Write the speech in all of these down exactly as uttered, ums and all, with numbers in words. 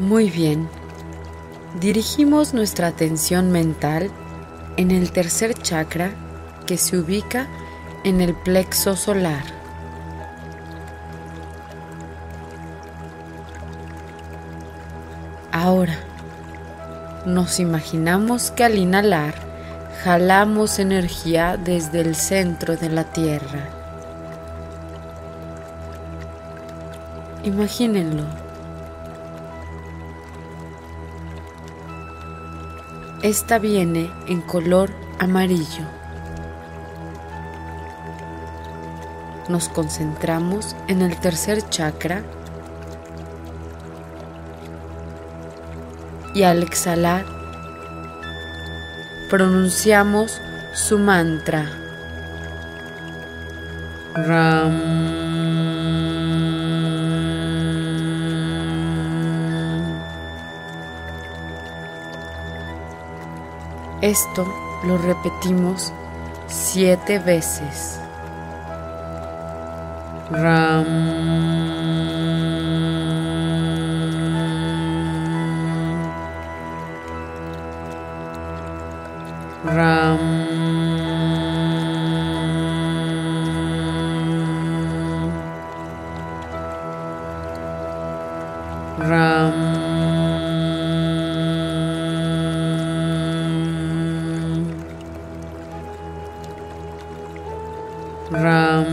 Muy bien. Dirigimos nuestra atención mental en el tercer chakra que se ubica en el plexo solar. Ahora, nos imaginamos que al inhalar, jalamos energía desde el centro de la Tierra. Imagínenlo. Esta viene en color amarillo. Nos concentramos en el tercer chakra y al exhalar pronunciamos su mantra. Ram. Esto lo repetimos siete veces. Ram. Ram. Ram. Ram.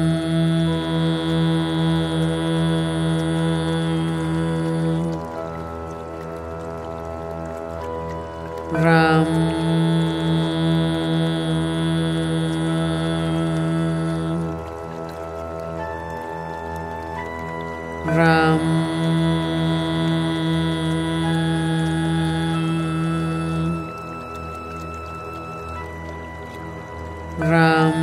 Ram. Ram. Ram.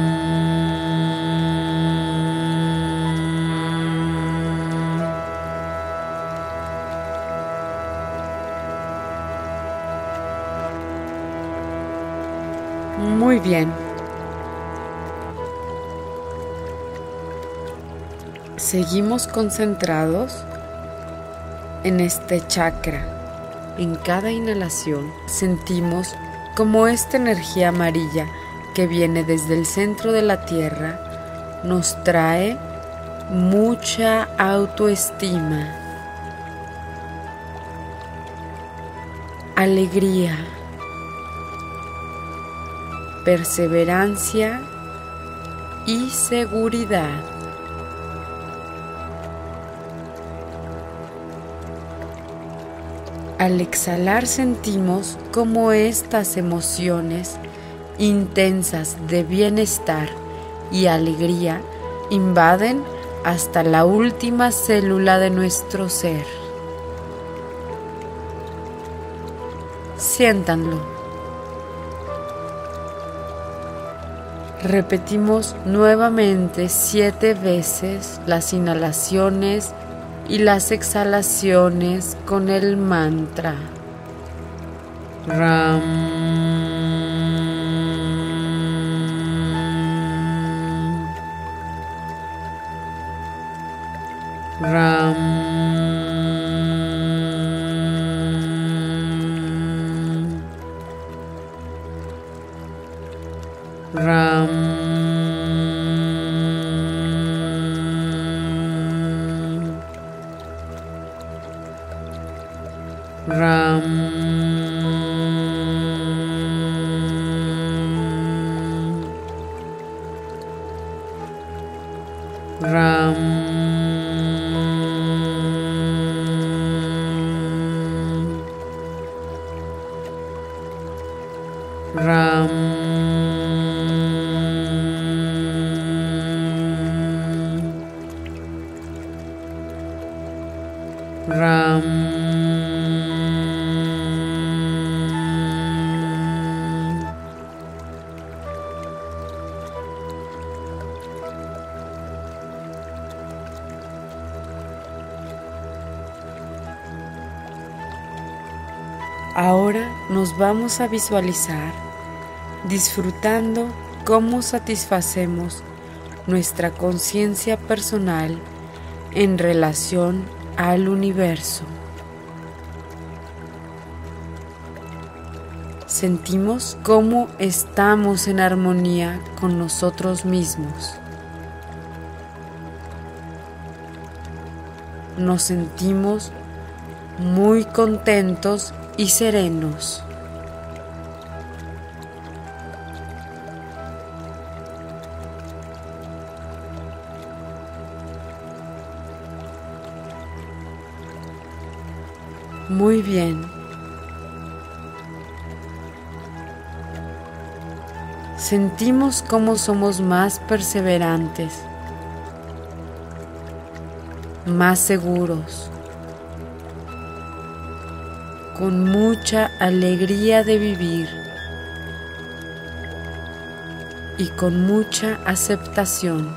Muy bien. Seguimos concentrados en este chakra. En cada inhalación sentimos como esta energía amarilla que viene desde el centro de la Tierra nos trae mucha autoestima, alegría, perseverancia y seguridad. Al exhalar sentimos cómo estas emociones intensas de bienestar y alegría invaden hasta la última célula de nuestro ser. Siéntanlo. Repetimos nuevamente siete veces las inhalaciones y las exhalaciones con el mantra. Ram. Ram. Ram. Ram. Ram. Ram. Ram. Ahora nos vamos a visualizar disfrutando cómo satisfacemos nuestra conciencia personal en relación al universo. Sentimos cómo estamos en armonía con nosotros mismos. Nos sentimos muy contentos y serenos. Muy bien. Sentimos cómo somos más perseverantes, más seguros, con mucha alegría de vivir y con mucha aceptación.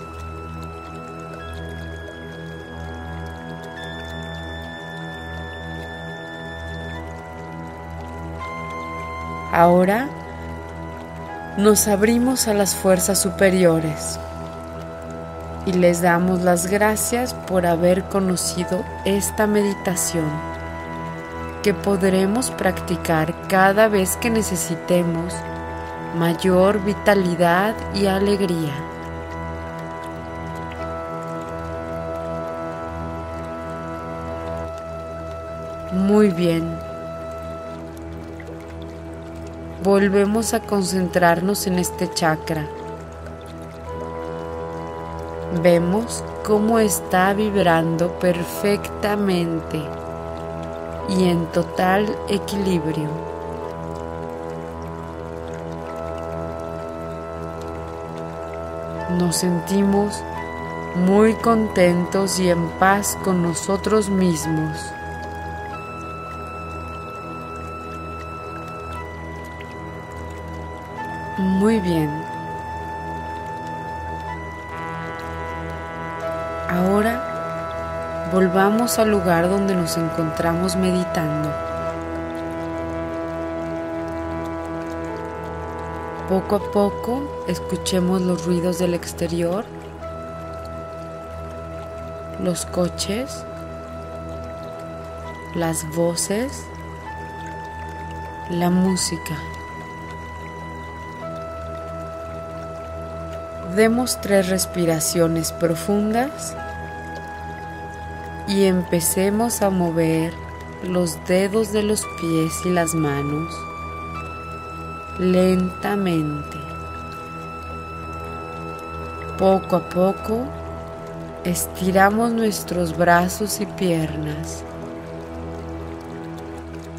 Ahora nos abrimos a las fuerzas superiores y les damos las gracias por haber conocido esta meditación que podremos practicar cada vez que necesitemos mayor vitalidad y alegría. Muy bien. Volvemos a concentrarnos en este chakra. Vemos cómo está vibrando perfectamente y en total equilibrio. Nos sentimos muy contentos y en paz con nosotros mismos. Muy bien. Ahora volvamos al lugar donde nos encontramos meditando. Poco a poco escuchemos los ruidos del exterior, los coches, las voces, la música. Demos tres respiraciones profundas y empecemos a mover los dedos de los pies y las manos lentamente. Poco a poco estiramos nuestros brazos y piernas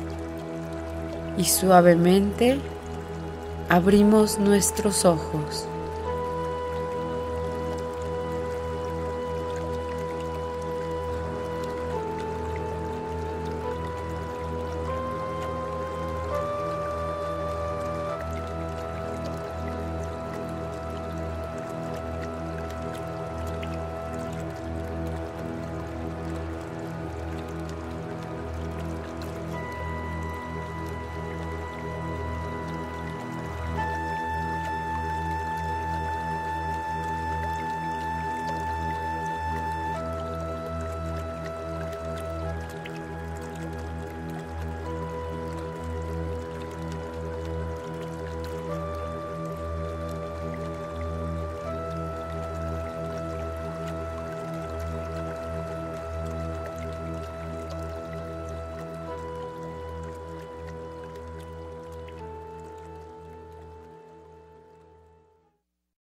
y suavemente abrimos nuestros ojos.